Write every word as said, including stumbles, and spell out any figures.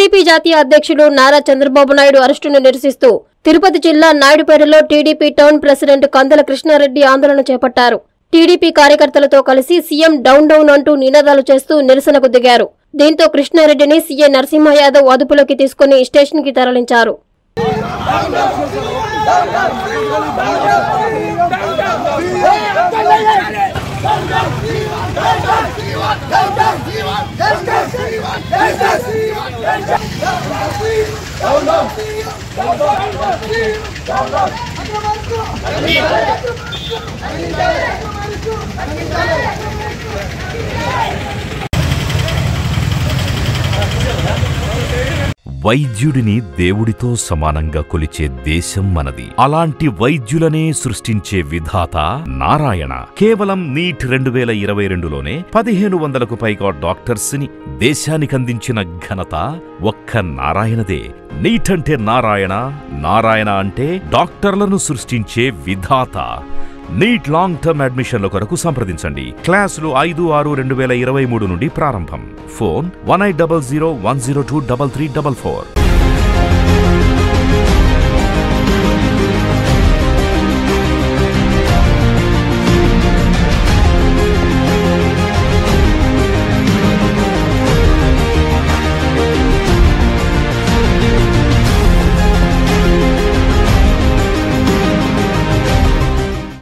TDP జాతీయ అధ్యక్షులు నారా చంద్రబాబు నాయుడు అరెస్టును నిరసిస్తూ తిరుపతి జిల్లా నాయుడుపేటలో టీడీపీ టౌన్ ప్రెసిడెంట్ కందల కృష్ణారెడ్డి ఆందోళన చేపట్టారు. టీడీపీ కార్యకర్తలతో కలిసి సీఎం డౌన్ డౌన్ అంటూ నినాదాలు చేస్తూ నిరసనకు దిగారు. దీంతో కృష్ణారెడ్డిని సీఏ నరసింహ యాదవ్ అదుపులోకి తీసుకుని స్టేషన్ కి తరలించారు. వైద్యుడిని దేవుడితో సమానంగా కొలిచే దేశం మనది. అలాంటి వైద్యులనే సృష్టించే విధాత నారాయణ. కేవలం నీట్ రెండు వేల ఇరవై రెండులోనే పదిహేను వందలకు పైగా డాక్టర్స్ ని దేశానికందించిన ఘనత ఒక్క నారాయణదే. నీట్ అంటే నారాయణ, నారాయణ అంటే డాక్టర్లను సృష్టించే విధాత. నీట్ లాంగ్ టర్మ్ అడ్మిషన్ల కొరకు సంప్రదించండి. క్లాసులు ఐదు ఆరు రెండు వేల ఇరవై మూడు నుండి ప్రారంభం. Phone one eight double zero one zero two double three double four.